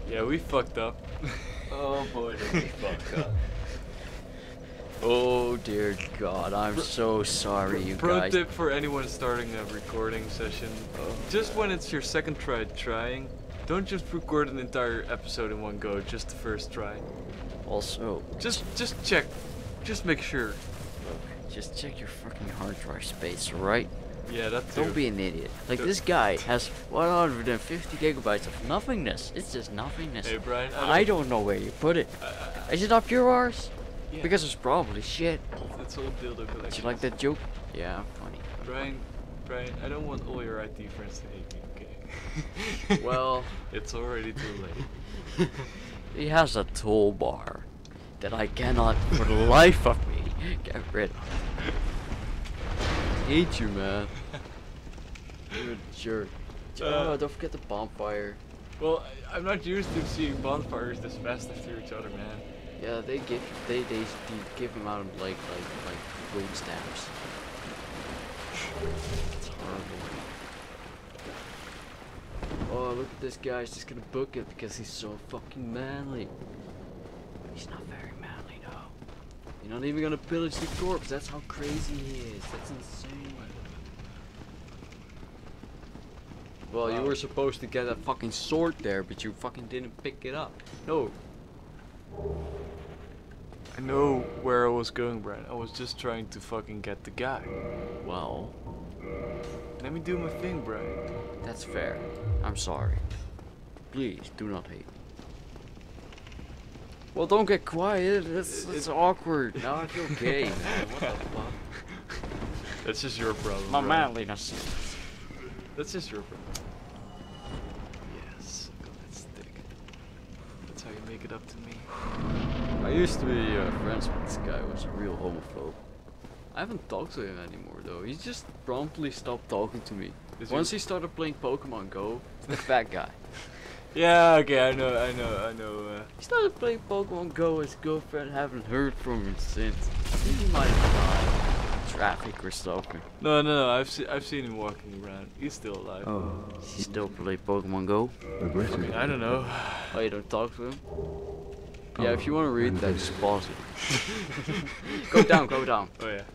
Yeah, we fucked up. Oh boy, did we fuck up. Oh dear God, I'm so sorry, you Pro guys. tip for anyone starting a recording session: just when it's your second try trying, don't just record an entire episode in one go. Just the first try. Also, Just check. Just make sure. look, just check your fucking hard drive space, right? Yeah, that too. Don't be an idiot. Like, this guy has 150 gigabytes of nothingness. It's just nothingness. Hey Brian, I don't know where you put it. Is it up yours? Yeah. Because it's probably shit. It's all dildo collection. Did you like that joke? Yeah, funny. Brian, I don't want all your IT friends to hate me, okay? Well, it's already too late. he has a toolbar that I cannot, for the life of me, get rid of. I hate you, man. You're a jerk. Oh, don't forget the bonfire. Well, I'm not used to seeing bonfires this fast after each other, man. Yeah, they give them out like wave stamps. It's horrible. Oh, look at this guy. He's just gonna book it because he's so fucking manly. He's not very manly, no. You're not even gonna pillage the corpse. That's how crazy he is. That's insane. Well, you were supposed to get a fucking sword there, but you fucking didn't pick it up. No. I know where I was going, Brian. I was just trying to fucking get the guy. Well, Let me do my thing, Brian. that's fair. I'm sorry. Please, do not hate me. Well, don't get quiet. It's awkward. Now I feel gay, man. What the fuck? That's just your problem. My Brian. manliness. That's just your problem. Yes, got that stick. That's how you make it up to me. I used to be friends with this guy who was a real homophobe. I haven't talked to him anymore though. He just promptly stopped talking to me. Once he started playing Pokemon Go, the fat guy. Yeah, okay, I know. He started playing Pokemon Go. His girlfriend haven't heard from him since. I think he might have died. Traffic or something. No, I've seen him walking around. He's still alive. Oh, He still play Pokemon Go? regrettably. I don't know. Oh, you don't talk to him? Yeah, if you want to read that, just pause it. Go down, go down. Oh yeah.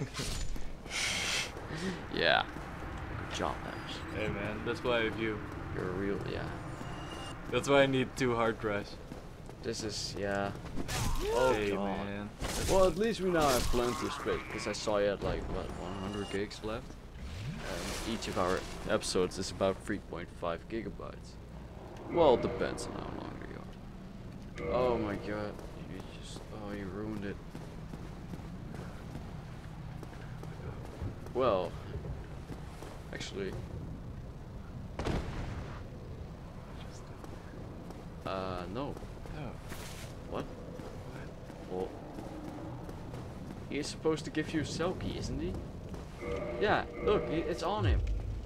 Yeah. Good job, Nash. Hey man, that's why I have you. You're a real, yeah. That's why I need 2 hard drives. This is, yeah. Oh, Hey God. man. Well, at least we now have plenty of space, because I saw you had like, what, 100 gigs left? And each of our episodes is about 3.5 gigabytes. Well, it depends on how long they are. Oh my God. You just, oh, you ruined it. Well, actually, no. Oh. What? Well, he is supposed to give you a selkie, isn't he? Yeah, look, it's on him.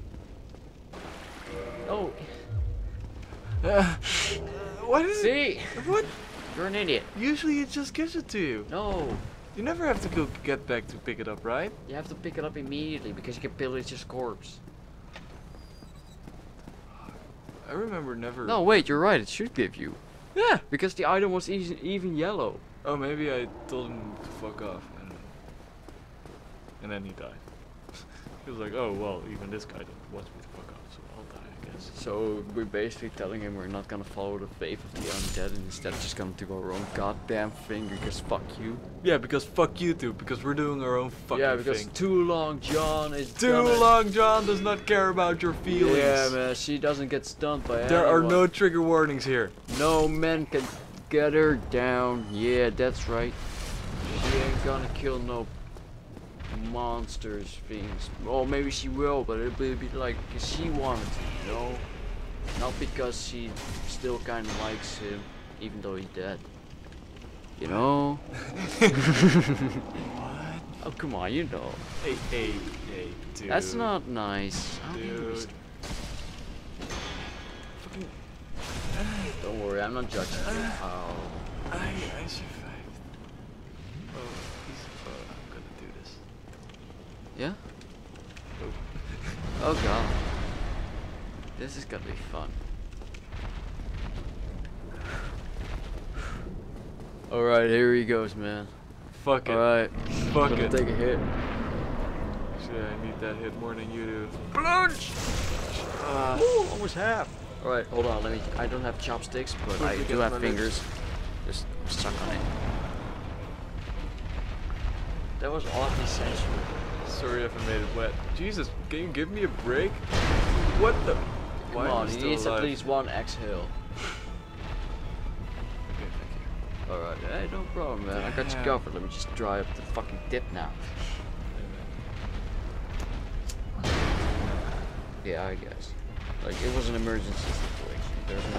Oh, What is it? see? What? You're an idiot. Usually it just gives it to you. No, You never have to go get back to pick it up, right? you have to pick it up immediately because you can pillage his corpse. I remember never. No, wait, you're right, it should give you. Yeah. Because the item was even yellow. Oh, maybe I told him to fuck off, and then he died. He was like, oh well, even this guy wants me to fuck off, so I'll die, I guess. So we're basically telling him we're not gonna follow the faith of the undead and instead just gonna do our own goddamn thing because fuck you. Yeah, because fuck you two, because we're doing our own fucking Yeah, because thing. Too Long Jhon is Too gonna- Long Jhon does not care about your feelings. Yeah, man, she doesn't get stunned by There are anyone. no trigger warnings here. No men can get her down. Yeah, that's right. She ain't gonna kill no monsters, things. Well, maybe she will, but it'll be like because she wants to, you know? Not because she still kind of likes him, even though he's dead. You know? What? Oh, come on, you know. Hey, dude. That's not nice. How can you be Dude. Fucking. Don't worry, I'm not judging you. Oh. I survived. Oh, I'm gonna do this. Yeah? Oh. Oh god. This is gonna be fun. Alright, here he goes, man. Fuck it. Alright, Fuck gonna it. take a hit. Shit, I need that hit more than you do. Plunge! Almost half. Alright, hold on, I don't have chopsticks, but Don't I forget do have my fingers. Just suck on it. That was oddly sensual. Sorry if I made it wet. Jesus, can you give me a break? What the? Why Come am I on, he still needs alive? at least one exhale. Okay, thank you. Alright, hey, no problem, man. I got you covered. Let me just dry up the fucking dip now. Yeah, I guess. Like, it was an emergency situation. There's no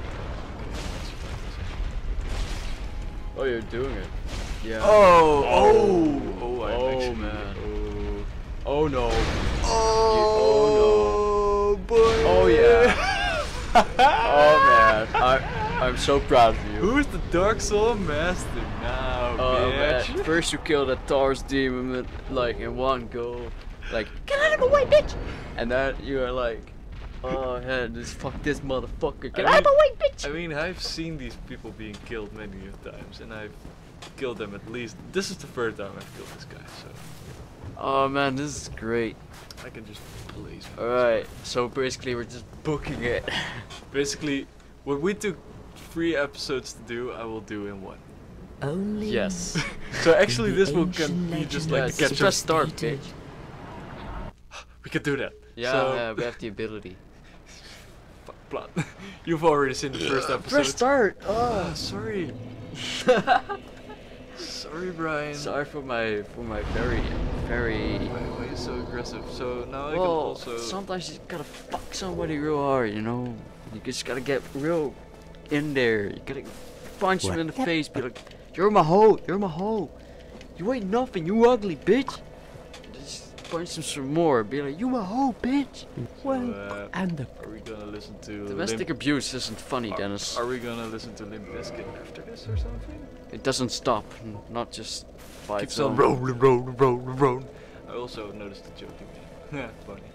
like. Oh, you're doing it. Yeah. Oh, Oh, actually, man. Oh. Oh no. Oh, boy. Oh yeah. Oh man. I'm so proud of you. Who's the Dark Soul Master now, Oh man. bitch? First you killed that Taurus demon like in one go. Like, get out of my way, bitch! And then you are like, oh yeah, fuck this motherfucker. Get out of my way, bitch! I mean, I've seen these people being killed many times, and I've killed them at least. This is the third time I've killed this guy, so Oh man, this is great. I can just blaze. Alright, so basically we're just booking it. Basically, what we took 3 episodes to do, I will do in 1. Only Yes. So actually, the this will ancient be just legend like Yes, the catch press up. start, bitch. We can do that. Yeah, So, yeah, we have the ability. plot. You've already seen the first episode. Press start! Ah, sorry. Sorry, Brian. Sorry for my very Why are you so aggressive? So now I can well, also. sometimes you gotta fuck somebody real hard, you know? You just gotta get real in there. You gotta punch him in the face, be like, you're my hoe, you're my hoe. You ain't nothing, you ugly bitch. Just punch him some more, be like, you my hoe, bitch. well, uh, and the Are we gonna listen to Domestic abuse isn't funny, Dennis. Are we gonna listen to Limp Bizkit after this or something? It doesn't stop, not just by Keeps its on own. rolling. I also noticed the joke you made. Funny.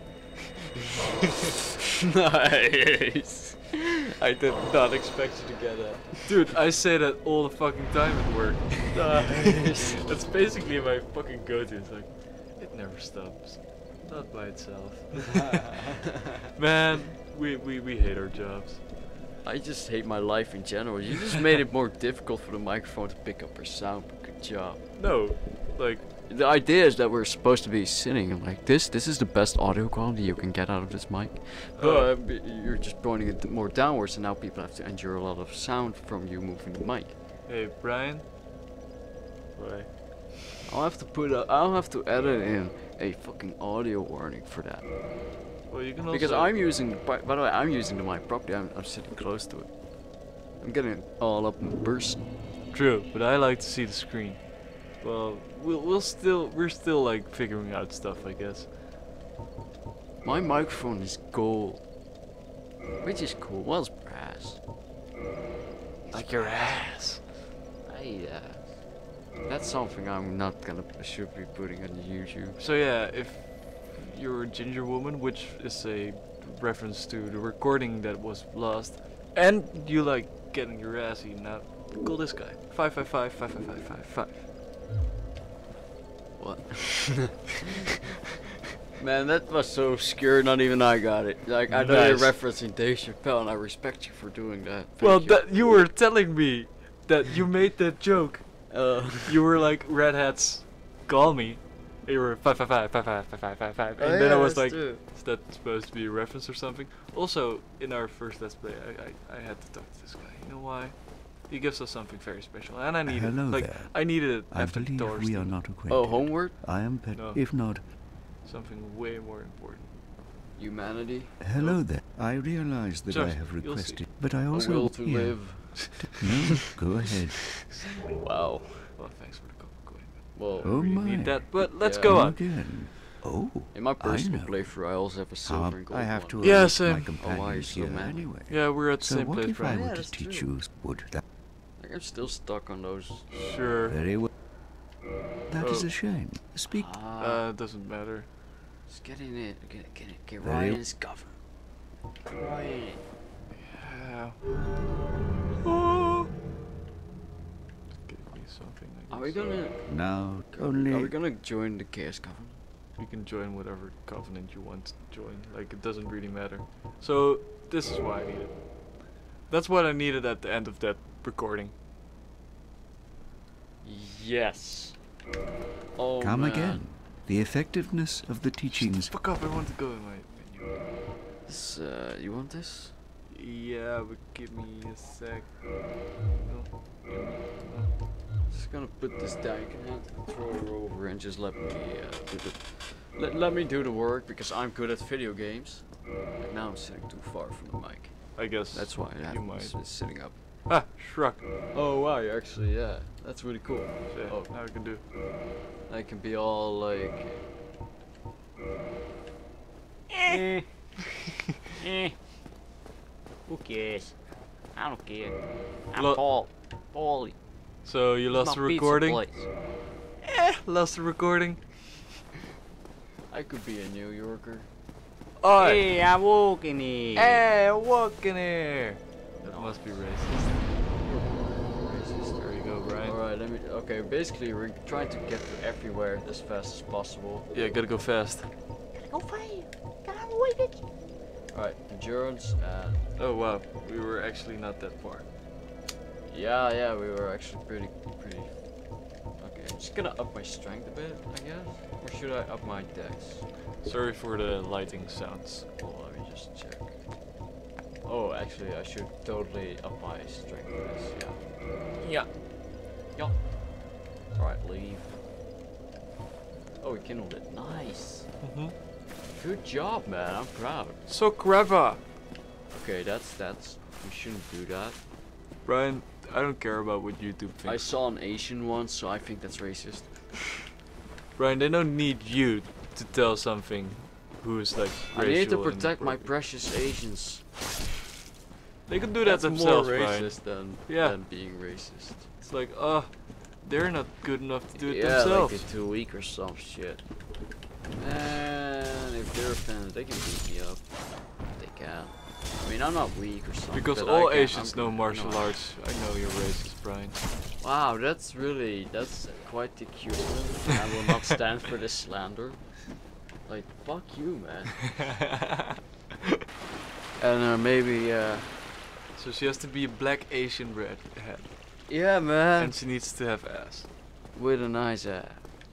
Nice. I did not expect you to get that. Dude, I say that all the fucking time at work. Nice. That's basically my fucking go-to. It's like, it never stops. Not by itself. Man, we hate our jobs. I just hate my life in general. You just made it more difficult for the microphone to pick up our sound. Good job. No, like, The idea is that we're supposed to be sitting like this. This is the best audio quality you can get out of this mic. But you're just pointing it more downwards, and now people have to endure a lot of sound from you moving the mic. hey, Brian. Why? I'll have to edit in a fucking audio warning for that. Well, you can also. Because I'm using, by the way, I'm using the mic properly. I'm sitting close to it. I'm getting it all up in person. True, but I like to see the screen. Well, we're still like figuring out stuff, I guess. My microphone is gold, which is cool. Well, it's brass. Like your ass. That's something I'm not gonna should be putting on YouTube. So yeah, if you're a ginger woman, which is a reference to the recording that was lost, and you like getting your ass eaten out, call this guy 555-555-555. What? Man, that was so obscure. Not even I got it. Like I know you're Nice. referencing Dave Chappelle, and I respect you for doing that. Well, Thank you. that you were telling me that you made that joke. You were like, red hats, call me. You were 555-555-555, and then I was like, is that supposed to be a reference or something? Also, in our first Let's Play, I had to talk to this guy. You know why? He gives us something very special, and I needed Hello like there. I needed it I after believe Doors. we are not acquainted. Oh, homework? I am pet. No. If not, Something way more important. Humanity? hello there. I realize that I Just, have you'll see. requested, but I A also will to yeah. live. No, go ahead. Wow. Well, thanks for the coin. Well, Oh We my. need that, but let's Yeah. go on. Again. Oh, in my personal know. playthrough, I also have a silver and gold I have one. to Yeah, alert same. my Oh, why are you companions so here mad? anyway. Yeah, we're at the So same what place, if I Brian. were Yeah, to that's teach true. you? Would that Like, I'm still stuck on those. Sure. very well? That is Oh. a shame. Speak. Doesn't matter. Just get in it. Get Very right in well. his cover. Right in it. Yeah. Oh. Are we gonna? Now Are we only gonna join the Chaos Covenant? You can join whatever covenant you want to join. Like, it doesn't really matter. So, this is why I need it. That's what I needed at the end of that recording. Yes. Oh come man. again. The effectiveness of the teachings. Fuck up, I want to go in my menu. This, you want this? Yeah, but give me a sec. No. Just gonna put this down. You can have to throw her over and just let me do the. Let me do the work because I'm good at video games. Like now I'm sitting too far from the mic. I guess That's why I you have might. sitting up. Ah, shrug. Oh wow, you actually yeah. That's really cool. Yeah, Oh, now I can do. I can be all like. Who cares? I don't care. I'm Lo- Paul. Paulie. So you lost the recording? Lost the recording. I could be a New Yorker. Oh, Hey, I'm walking here. hey, walk in here. That must be racist. Racist. There you go, Brian. Alright, let me. Okay, basically, we're trying to get to everywhere as fast as possible. Yeah, gotta go fast. Gotta go fast. Get out of the way, bitch. Alright, endurance and. Oh wow, we were actually not that far. Yeah, we were actually pretty. Okay, I'm just gonna up my strength a bit, I guess. Or should I up my dex? Sorry for the lighting sounds. Oh, let me just check. Oh, actually, I should totally up my strength for this, yeah. Yeah. Alright, leave. Oh, we kindled it. Nice. Good job, man. I'm proud. So clever. Okay, that's. We shouldn't do that. Brian, I don't care about what YouTube thinks. I saw an Asian once, so I think that's racist. Brian, they don't need you to tell something who's like I need to racial protect my inappropriate. precious Asians. They can do that That's themselves, more Brian. racist Yeah. than being racist. It's like, they're not good enough to do it Yeah, themselves. like they're too weak or some shit. And if they're offended, they can beat me up. They can. I mean, I'm not weak or something. Because but all I can- Asians I'm know good, martial I know. arts. I know you're racist, Brian. Wow, that's quite the accusation. I will not stand for this slander. Like, fuck you, man. And maybe, So she has to be a black Asian redhead. yeah, man. And she needs to have ass. With a nice ass.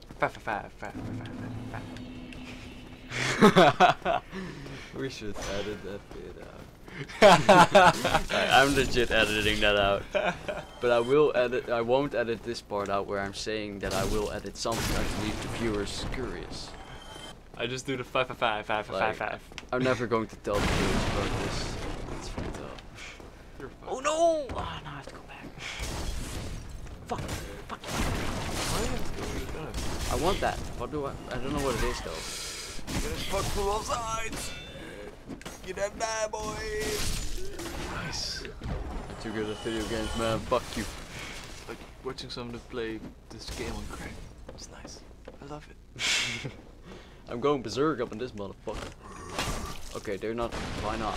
We should edit that bit out. I'm legit editing that out. But I won't edit this part out where I'm saying that I will edit something to leave the viewers curious. I just do the 5. I'm never going to tell the viewers about this. It's fucked up. You're fine. Oh no! Oh, now I have to go back. Fuck. Fuck. Why do you have to go with that? I want that. What do I don't know what it is though. Get it fucked from all sides. Get that bad boy. Nice. I'm too good at video games, man. Fuck you. Like watching someone play this game on crack. It's nice. I love it. I'm going berserk up in this motherfucker. Okay, they're not. Why not?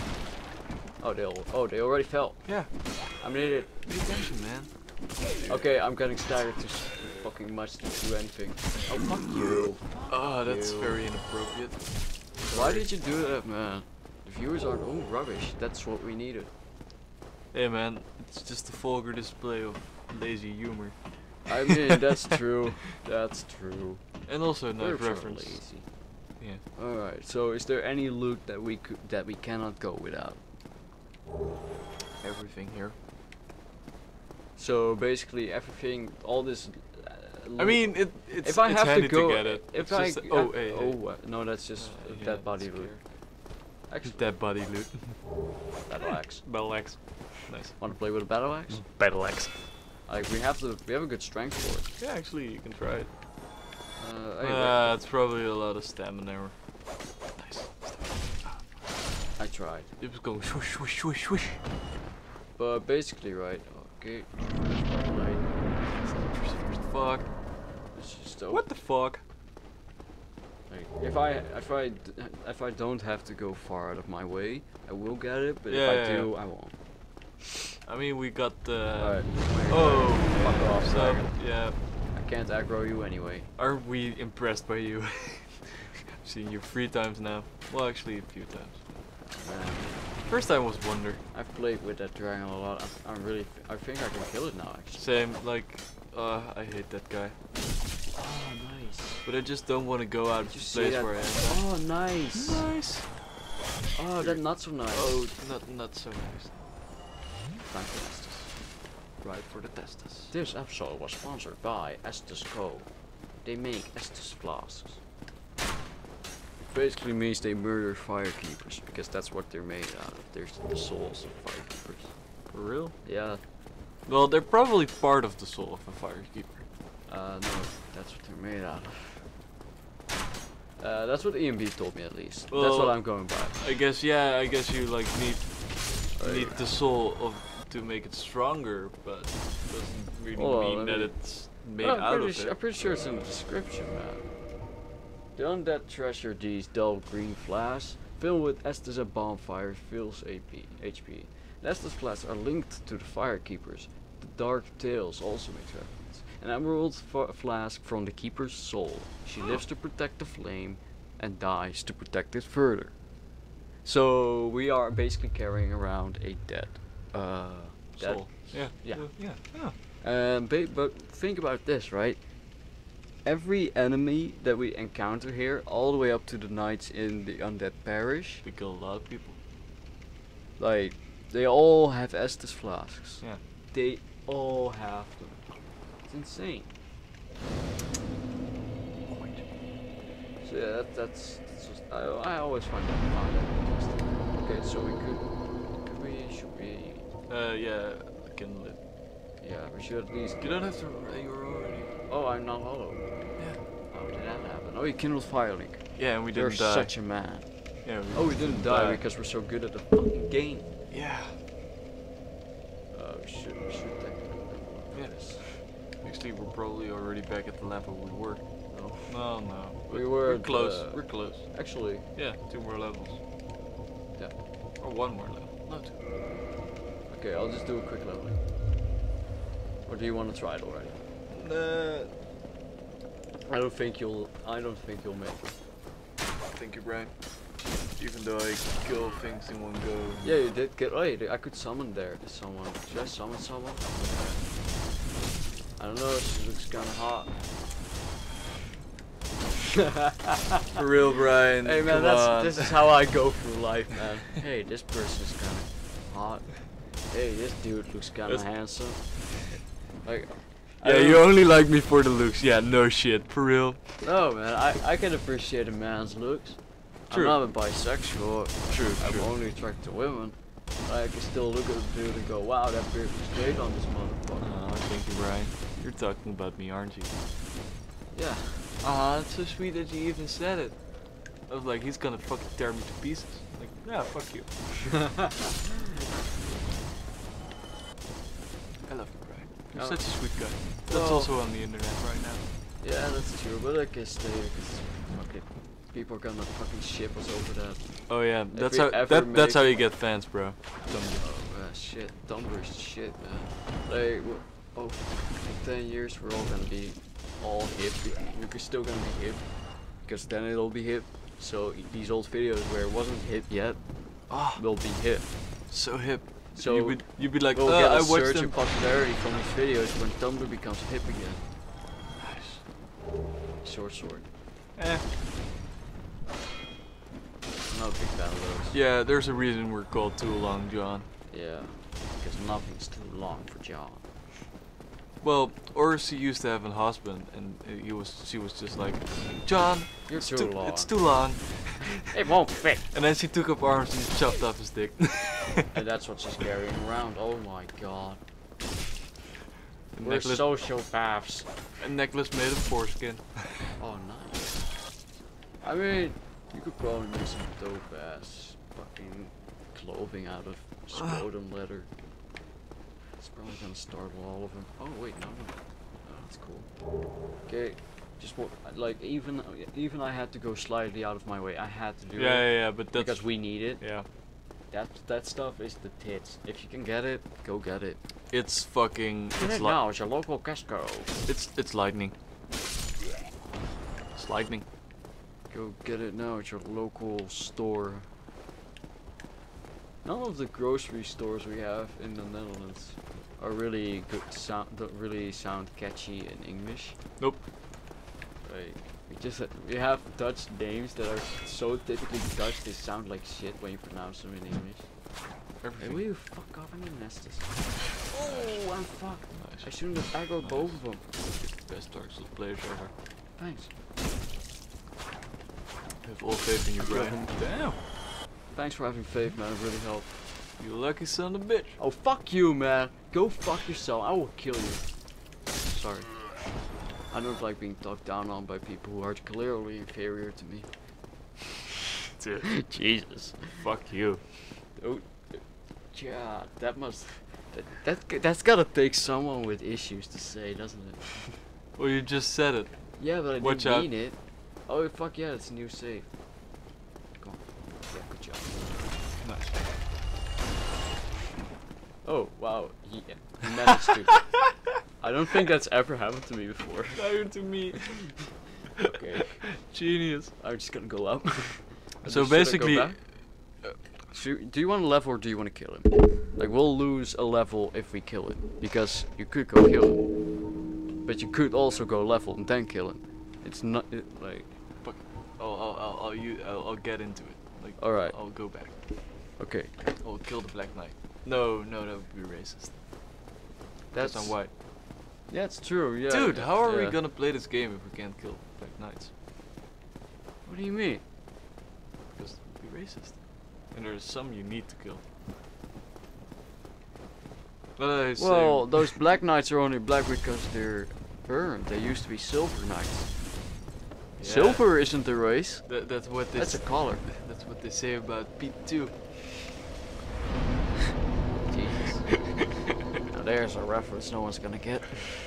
Oh, they already fell. Yeah. I'm an idiot. Pay attention, man. Okay, I'm getting staggered too fucking much to do anything. Oh, fuck you. Oh, that's You. very inappropriate. Why did you do that, man? The viewers are rubbish. That's what we needed. Hey, man. It's just a vulgar display of lazy humor. I mean, that's true. That's true. And also a We're nice so reference. lazy. Yeah. All right. So, is there any loot that we cannot go without? Everything here. So basically, everything, all this. I mean, it's if I it's have to handy go, get it. if It's I just, oh, hey, hey. no, that's just Yeah, dead body it's loot. clear. Actually, Dead body loot. battle axe. Battle axe. Nice. Want to play with a battle axe? Battle axe. Like we have a good strength for it. Yeah, actually, you can try it. Anyway, It's probably a lot of stamina. Nice. I tried, It was going swoosh, swoosh, swoosh, swoosh. but basically, right? Okay. Fuck. It's just What the fuck? Like, if I don't have to go far out of my way, I will get it. But Yeah, if I yeah, do, yeah. I won't. I mean, we got the. Alright. Oh, Fuck off, so dragon. yeah. I can't aggro you anyway. Aren't we impressed by you? Seen you 3 times now. Well, actually, a few times. Man, First time was Wonder. I've played with that dragon a lot. I think I can kill it now, actually. Same, like, I hate that guy. Oh, nice. But I just don't want to go out of Did you the see place that? where I am. Oh, nice. Nice. Oh, that's not so nice. Oh, not so nice. Time for Estus. Right for the testes. This episode was sponsored by Estus Co. They make Estus flasks. Basically means they murder firekeepers, because that's what they're made out of. They're the souls of firekeepers. For real? Yeah. Well, they're probably part of the soul of a firekeeper. No, that's what they're made out of. That's what EMB told me at least. That's what Well, I'm going by. I guess you like need the soul of to make it stronger, but doesn't really mean that it's made out of it. I'm pretty sure it's in the description, man. The undead treasure these dull green flasks filled with Estus and bonfires fills HP. The Estus flasks are linked to the firekeepers. The dark tales also make reference. An emerald flask from the keeper's soul. She lives to protect the flame and dies to protect it further. So we are basically carrying around a dead Soul. Yeah. Yeah. Yeah. But think about this, right? Every enemy that we encounter here, all the way up to the knights in the undead parish, We kill a lot of people. like, they all have Estus flasks. Yeah. They all have them. It's insane. So yeah, that's just, I always find that interesting. Okay, so should we, Yeah, I can live. yeah, we should at least. You don't have to. You're already. Oh, I'm not hollow. Yeah. How did that happen? Oh, you kindled fire link. Yeah, and we You're didn't die. such a man. Yeah. Oh, we didn't die because we're so good at the fucking game. Yeah. We should technically. Yes. Actually, we're probably already back at the level we were. No. No. We were We're at close. the- We're close. Actually, Yeah, 2 more levels. yeah. Or 1 more level. No, 2. Okay, I'll just do a quick leveling. Or do you want to try it already? I don't think you'll make it. Thank you, Brian. Even though I kill things in one go. Yeah, you did get. Oh, I could summon there. Someone. Should I summon someone? I don't know. She looks kind of hot. For real, Brian. Hey man, come on. this is how I go through life, man. Hey, this person's kind of hot. Hey, this dude looks kind of handsome. Like, Yeah, you only like me for the looks. Yeah, no shit. For real. no man, I can appreciate a man's looks. True. I'm not a bisexual. True. I'm only attracted to women. I can still look at a dude and go, wow, that beard looks great on this motherfucker. Oh, thank you, Brian. You're talking about me, aren't you? Yeah. Aw, it's so sweet that you even said it. I was like, he's gonna fucking tear me to pieces. Like, yeah, fuck you. I love you, Brian. You're Oh. such a sweet guy. That's Well- also on the internet right now. Yeah, that's true, but I guess okay, people are gonna fucking ship us over that. Oh yeah, that's we how ever that's how make- you get fans, bro. Shit, Tumblr's shit, man. Like, in 10 years we're all gonna be all hip. We're still gonna be hip, because then it'll be hip. So these old videos where it wasn't hip yet, will be hip. So hip. So you'd be like, we'll get I a watched surge in them. popularity from these videos when Tumblr becomes hip again. Nice. Short sword. Eh. I'm not a big fan of those. Yeah, there's a reason we're called Too Long Jhon. Yeah, because nothing's too long for John. Well, Orsi used to have a husband, and she was just like, John, You're it's too long. It's too long. It won't fit. And then she took up arms and chopped off his dick. And that's what she's carrying around. Oh my god. A We're necklace, sociopaths. a necklace made of foreskin. Oh, nice. I mean, you could probably make some dope ass fucking clothing out of scrotum leather. It's probably gonna startle all of them. Oh wait, no. Oh, that's cool. Okay, just like even I had to go slightly out of my way. I had to do it Yeah, but that's because we need it. yeah. that stuff is the tits. If you can get it, go get it. It's fucking. Get it now. It's your local Costco. It's lightning. It's lightning. Go get it now at your local store. None of the grocery stores we have in the Netherlands are really good sound. Don't really sound catchy in English. Nope. Like we have Dutch names that are so typically Dutch they sound like shit when you pronounce them in English. Hey, will you fuck off? I'm gonna nest this. Oh, I'm fucked. Nice. I shouldn't have aggroed both of them. Best Dark Souls players ever. Thanks. Have all faith in you, Brian. Damn. Thanks for having faith, man. It really helped. You lucky son of a bitch. Oh, fuck you, man. Go fuck yourself. I will kill you. Sorry. I don't like being talked down on by people who are clearly inferior to me. Dude. Jesus. Fuck you. Oh, yeah, that must. That's gotta take someone with issues to say, doesn't it? Well, you just said it. Yeah, but I Watch didn't out. mean it. Oh, fuck yeah, it's a new save. Come on. Yeah, good job. Nice. Oh, wow. Yeah, he managed to. I don't think that's ever happened to me before. Neither to me. Okay. Genius. I'm just gonna go up. So Should I go basically, back? Do you want a level or do you want to kill him? Like, we'll lose a level if we kill him. Because you could go kill him. But you could also go level and then kill him. It's not, like... fuck. I'll get into it. Like, Alright. I'll go back. Okay. I'll kill the Black Knight. No, that would be racist. That's... I'm white. Yeah, it's true, yeah. Dude, how are we yeah. gonna play this game if we can't kill Black Knights? What do you mean? Because it would be racist. And there's some you need to kill. But I say, Well, those black knights are only black because they're burned. They used to be silver knights. yeah, Silver isn't a race. That's what they That's a color. That's what they say about Pete too. Jesus. Now there's a reference no one's gonna get.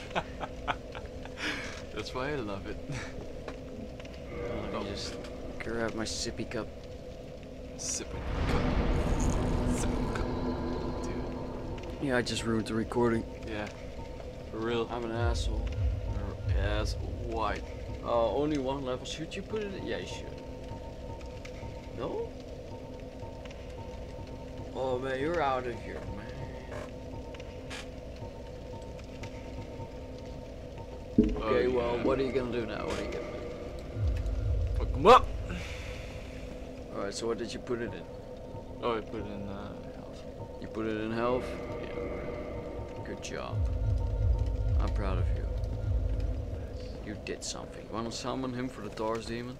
That's why I love it. Let me just grab my sippy cup. Sipping cup. Sipping cup. Dude. Yeah, I just ruined the recording. Yeah. For real. I'm an asshole. Yes, white. Only one level. Should you put it in? Yeah, you should. No? Oh man, you're out of here, man. Okay, well, what are you gonna do now? What are you gonna do? Fuck 'em up! Alright, so what did you put it in? Oh, I put it in health. You put it in health? Yeah. Good job. I'm proud of you. You did something. You wanna summon him for the Taurus demon?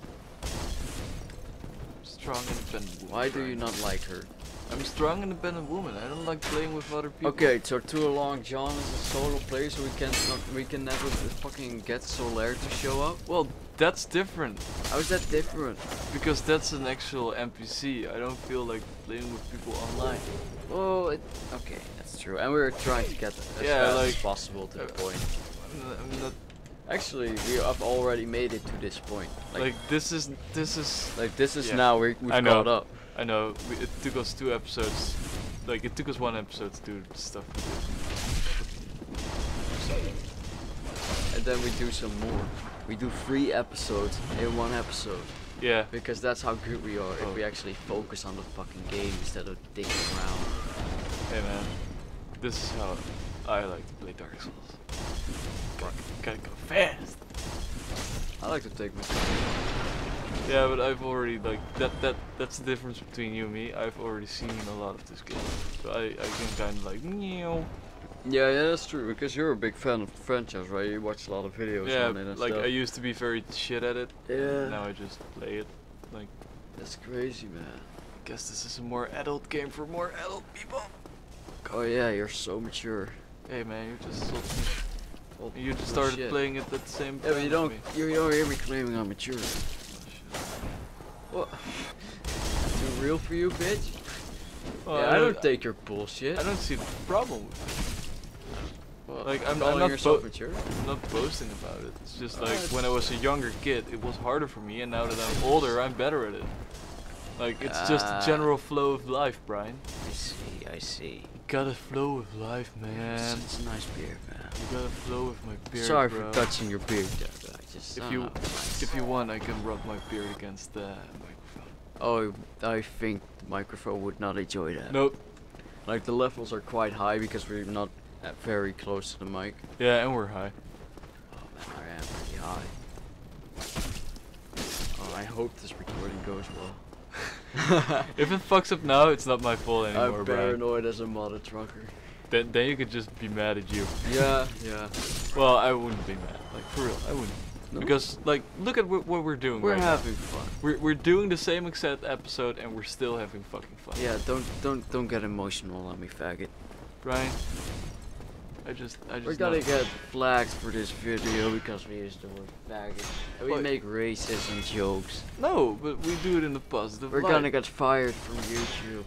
Strong, independent woman. Why do you not like her? I'm a strong, independent woman. I don't like playing with other people. Okay, so Too Long Jhon is a solo player, so we can never fucking get Solaire to show up. Well, that's different. How is that different? Because that's an actual NPC. I don't feel like playing with people online. Oh, okay, that's true. And we're trying to get as fast as possible to the point. I'm not. Actually, we have already made it to this point. Like this is. Yeah. Now we've I know. caught up. I know. It took us 2 episodes. Like it took us 1 episode to do stuff we did. And then we do some more. We do 3 episodes in 1 episode. Yeah. Because that's how good we are. If we actually focus on the fucking game instead of digging around. Hey man, this is how I like to play Dark Souls. Gotta go fast. I like to take my time. Yeah, but I've already like that's the difference between you and me. I've already seen a lot of this game, so I can kind of like meow. Yeah, that's true. Because you're a big fan of the franchise, right? You watch a lot of videos Yeah, on it and like stuff. I used to be very shit at it. Yeah. Now I just play it. Like, That's crazy, man. I guess this is a more adult game for more adult people. Oh yeah, you're so mature. Hey man, you just told me. Well, You just well, started shit. playing it at the same time. Yeah, but you don't. as me. You don't hear me claiming I'm mature. Oh, shit. What? Too real for you, bitch? Well, Yeah, I don't take your bullshit. I don't see the problem with it. Well, Like I'm calling not yourself mature. I'm not boasting about it. It's just like it's- when I was a younger kid, it was harder for me, and now that I'm older, I'm better at it. Like, it's just a general flow of life, Brian. I see. You gotta flow with life, man. It's a nice beard, man. You gotta flow with my beard, Sorry bro. for touching your beard, Dad. I just. If you want, I can rub my beard against the microphone. Oh, I think the microphone would not enjoy that. Nope. Like the levels are quite high because we're not very close to the mic. Yeah, and we're high. Oh man, I am pretty high. Oh, I hope this recording goes well. If it fucks up now, it's not my fault anymore, I'm Brian. paranoid as a mother trucker. Then you could just be mad at you. Yeah. Well, I wouldn't be mad. Like, for real, I wouldn't. No? Because, like, look at what we're doing We're right having fun. now. We're doing the same exact episode and we're still having fucking fun. Yeah, don't get emotional on me, faggot. Brian, I just We're gonna get flagged for this video because we use the word faggot. And we What? make racism jokes. No, but we do it in the positive We're light. gonna get fired from YouTube.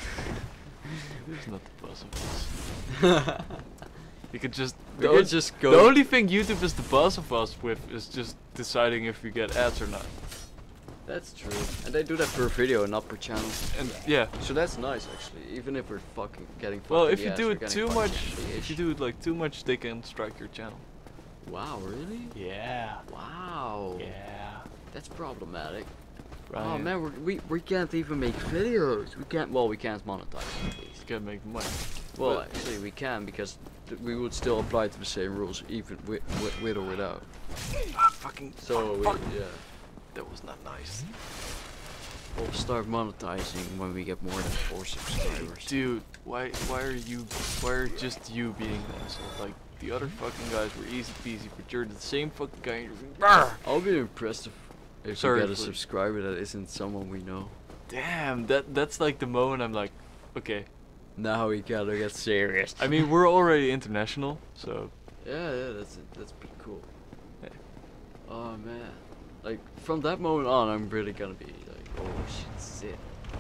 It's not the boss of us. You could just... We could just go. The only thing YouTube is the boss of us with is just deciding if we get ads or not. That's true. And they do that per video and not per channel. And yeah. So that's nice actually. Even if we're fucking getting Well, fucking if you yes, do we're it getting too fucking much, shitty-ish. if you do it like too much, they can strike your channel. Wow, really? Yeah. Wow. Yeah. That's problematic. Brian, Oh man, we can't even make videos. We can't monetize at you least. can make money. Well, But- actually we can because we would still apply to the same rules even with or without. Fucking. So yeah, That was not nice. we'll start monetizing when we get more than 4 subscribers. Dude, why are just you being an asshole? Like, the other fucking guys were easy peasy, but you're the same fucking guy. And you're I'll be impressed if Sorry we get a for- subscriber that isn't someone we know. damn, that's like the moment I'm like, okay. Now we gotta get serious. I mean, we're already international, so yeah, that's pretty cool. Hey. Oh man, like from that moment on, I'm really gonna be like, oh shit.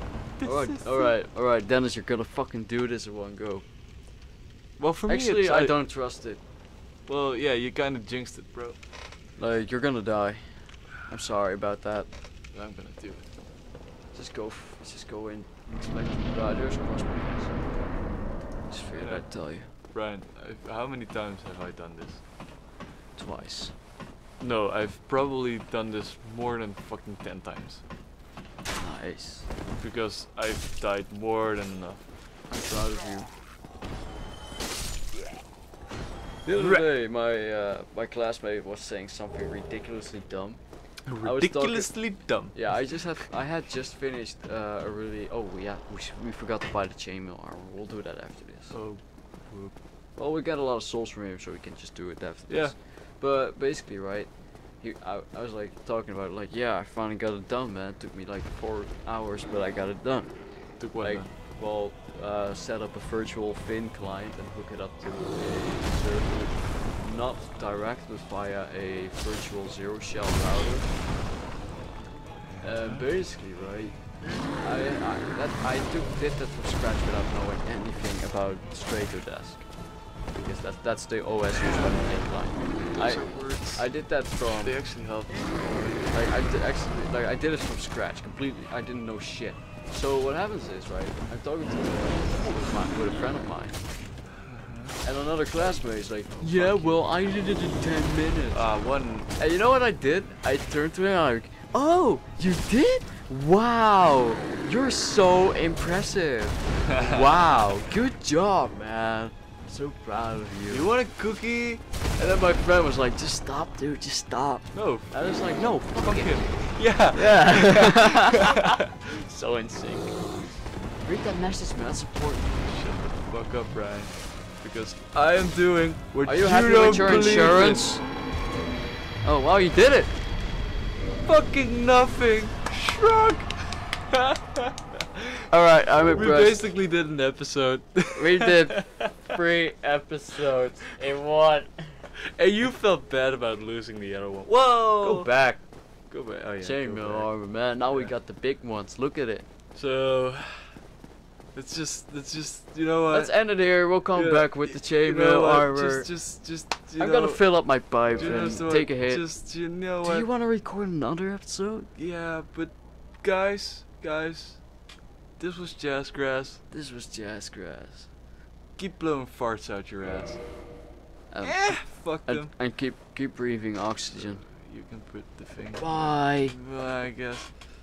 All right, Dennis, you're gonna fucking do this in one go. well for me Actually, it's, I don't trust it. Well, yeah, you kind of jinxed it, bro. Like you're gonna die. I'm sorry about that. I'm gonna do it. Just go in. Expect to die. There's crossbows. Just figured Yeah. I'd tell you. Brian, how many times have I done this? Twice. No, I've probably done this more than fucking 10 times. Nice. Because I've died more than enough. I'm proud of you. The other day, my classmate was saying something ridiculously dumb. I was talking- Ridiculously dumb. Yeah, I had just finished a really. Oh yeah, we forgot to buy the chainmail armor. We'll do that after this. Oh, whoop. Well, we got a lot of souls from him, so we can just do it after Yeah. this. But basically, right? I was like talking about like, yeah, I finally got it done, man. It took me like 4 hours, but I got it done. Took what Like, now? well, set up a virtual Fin client and hook it up to a server, not direct, but via a virtual zero shell router. Basically, right? I did that from scratch without knowing anything about Stratodesk, because that's the OS used by the Fin client. Those are words. I did that from. They actually help. Like I did it from scratch, completely. I didn't know shit. So what happens is, right? I'm talking to with a friend of mine, and another classmate is like, yeah, well, I did it in 10 minutes. And you know what I did? I turned to him and I'm like, oh, you did? Wow, you're so impressive. Wow, good job, man. So proud of you. You want a cookie? And then my friend was like, just stop, dude, just stop. No. I was like, no, Fuck it. him. Yeah. Yeah. So in sync. Read that message, man. That's important. Shut the fuck up, Brian. Because I am doing what Are you happy don't with your believe in. insurance? Oh wow, you did it. Fucking nothing. Shrug. All right, I'm We impressed. basically did an episode. We did 3 episodes in one. And you felt bad about losing the other one. Whoa. Go back. Go back. Oh yeah. Chainmail go back. armor, man. Now we Yeah. got the big ones. Look at it. So let's just you know what? Let's end it here. We'll come Yeah, back with the you chainmail know what? armor. Just you I'm know, gonna fill up my pipe you know and what? take a hit. Just you know Do what? you want to record another episode? Yeah, but guys, guys, this was Jazzgrass. This was Jazzgrass. Keep blowing farts out your ass. Fuck And, them. and keep breathing oxygen. You can put the thing. Bye. Bye, I guess.